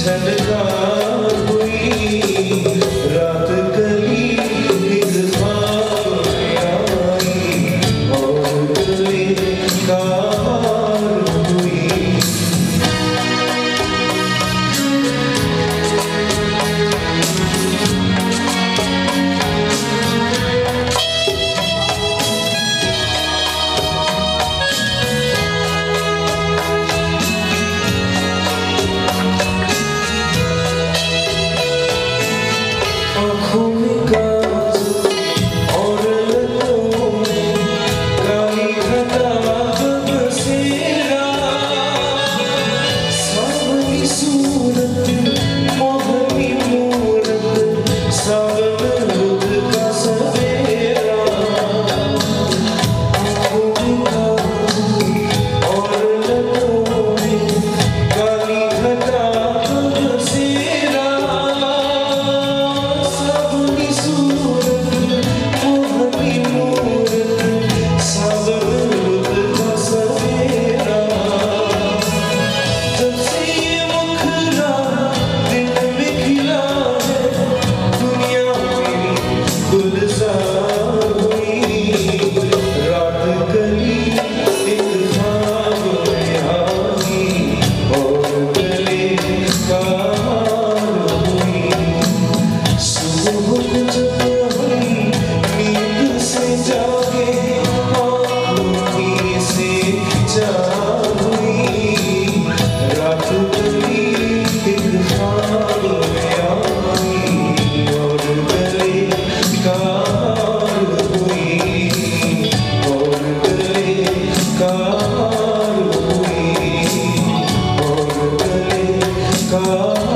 झलकार हुई रात गली एक ख्वाब आई और गले कार हुई। आँखों में काजल और लटों में काली घटा बसेरा, सावली सूरत मोहनी मूरत सावन रुत का सवेरा। आँखों में काजल और लटों में काली घटा बसेरा, कार हुई और गले कार